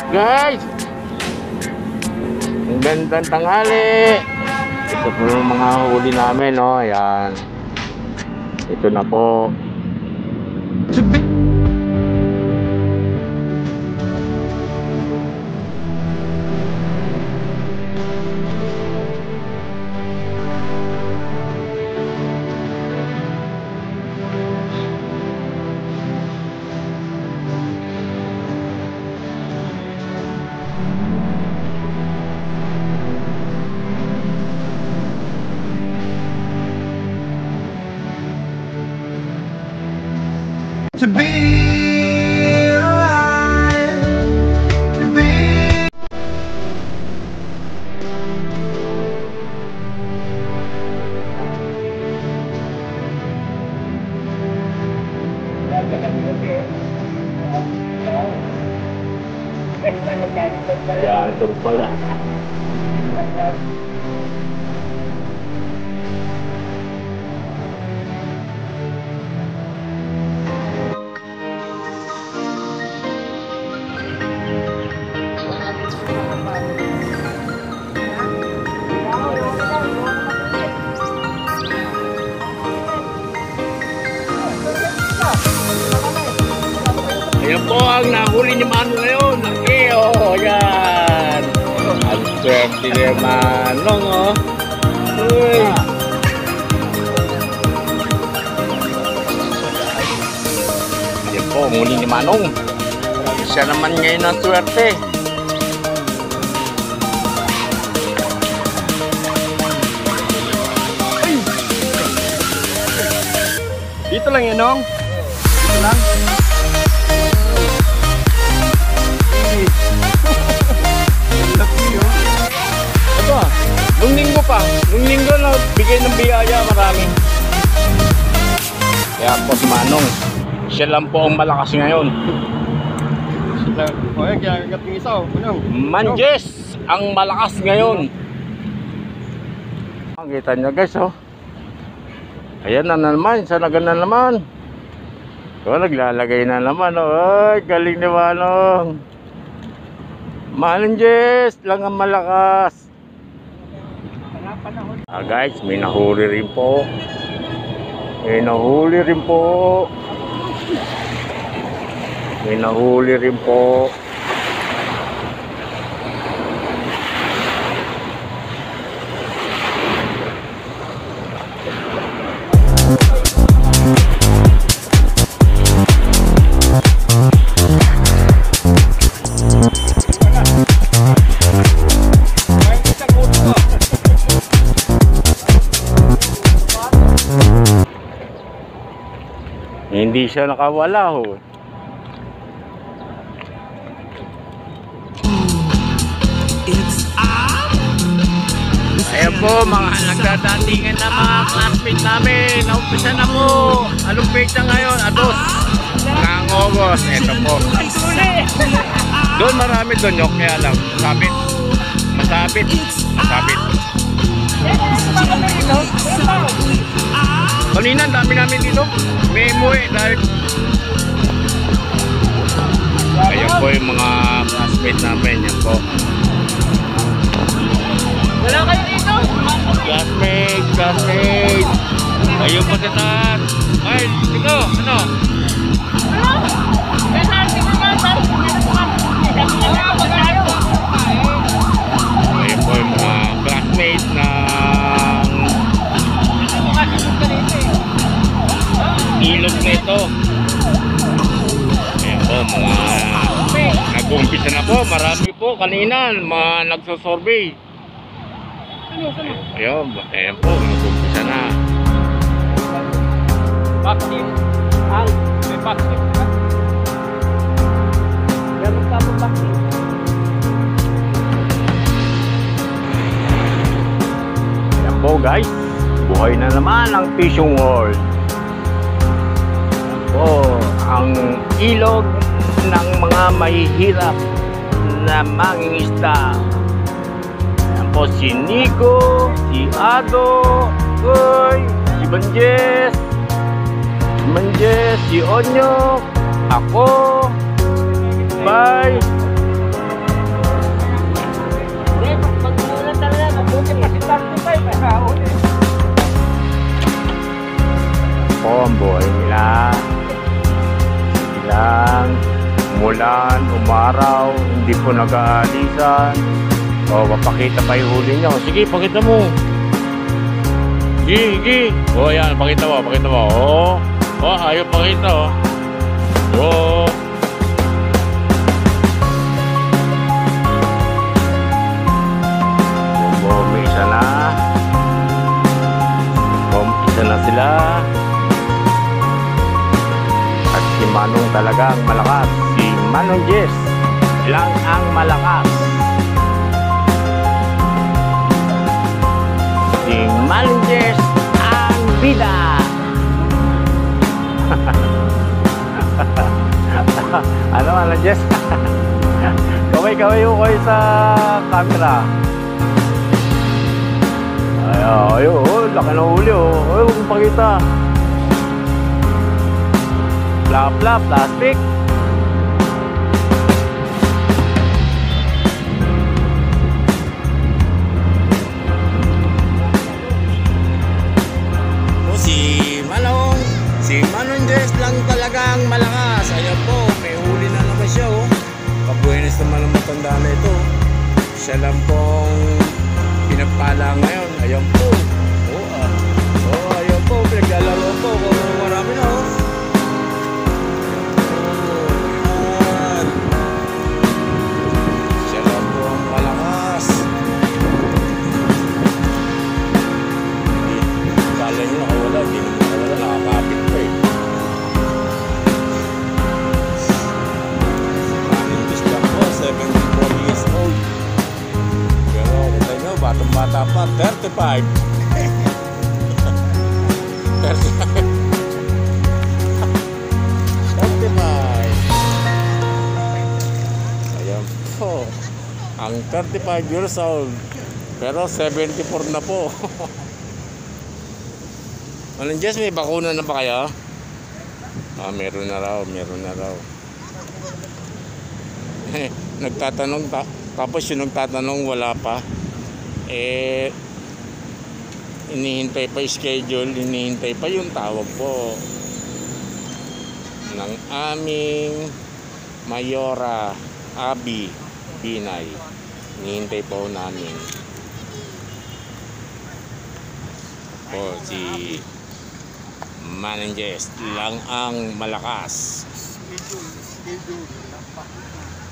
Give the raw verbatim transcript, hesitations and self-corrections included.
guys, ang gandang tanghali. Ito po yung mga huli namin, no? Ayan, ito na po. To be alive, to be Ayan, ito pala. Ayan po ang nahuli ni Manong ngayon. Okay, oh, yan. Ang swerte ni Manong, oh. Uy. Ayan po, ang huli ni Manong. Siya naman ngayon ang swerte. dito lang yan, Nong. Dito lang. Ito ah, nung linggo pa, nung linggo na bigay ng biyaya marami. Kaya po si Manong, siya lang po ang malakas ngayon. O yan, kaya kating isa, oh. Manjes ang malakas ngayon. Kita nyo guys, oh. Ayan na naman, sana na naman. So, naglalagay na naman, oh. Ay, galing ni Manong. Manjes lang ang malakas. Ah guys, may nahuli rin po. May nahuli rin po. May nahuli rin po. Hindi siya nakawala, ho. Ayan po, mga nagdadatingan na mga classmate namin. Naumpisa na po. Anong page na ngayon? Ados. Ng August. Ito po. Doon marami doon yung kaya lang. Masabit. Masabit. Masabit. Kanina, dami namin dito. May muwi dahil ayan po yung mga classmate namin. Yan po. Wala kayo dito? Classmate, classmate. Ayun po sa taas. Ay, dito, ano? Ano? Kaya tingnan na tayo. Ayun po yung mga classmate ng ilog na ito. Ayan po, mga nag-umpisa na po. Marami po kanina, mga nagsosurvey. Ayun, ayan po, nag-umpisa na. Vaccine. Ang may vaccine. Kaya magkabong vaccine. Ayan po guys, buhay na naman ang fishing world. Oh, ang ilog ng mga mahihirap na mangingisda. Yan po si Nico, si Ado, Goy, si Manjes, si Manjes, si Onyok, ako, Bay, Ay, may huli. Po ang buhay nila. Silang umulan, umaraw, hindi po nag-aalisan. O, papakita pa yung huli niyo. Sige, pakita mo. Sige, sige. O, yan, pakita mo, pakita mo. O, o, ayaw pakita, o. O. O, may isa na. O, isa na sila. At si Manong talagang malakas. Si Manong Jess lang ang malakas. Si Manong Jess ang bida. Ano, Manong Jess? Kaway-kaway ko kayo sa camera. Ay, ay, oh, laki na huli, oh. Ay, huwag mong pakita. Bla bla plastic. O si Manong, si Manong Jess lang talagang malakas. Ayan po, may huli na naman siya, oh. Kabuenes naman ang matanda na ito. Siya lang pong pinagpala ngayon. Ayan po. Oh, ah. Oh, ayan po, pinaglalaro po kung marami na, oh. Batang-bata pa, thirty-five. thirty-five. thirty-five. Ayan po. Ang thirty-five years old. Pero seventy-four na po. Manong Jess, may bakuna na ba kayo? Ah, meron na raw, meron na raw. Nagtatanong, ta tapos yung nagtatanong wala pa. Eh, inihintay pa yung schedule, inihintay pa yung tawag po ng aming Mayora Abi Binay. Inihintay po namin po si Manong Jess lang ang malakas. Schedule, schedule.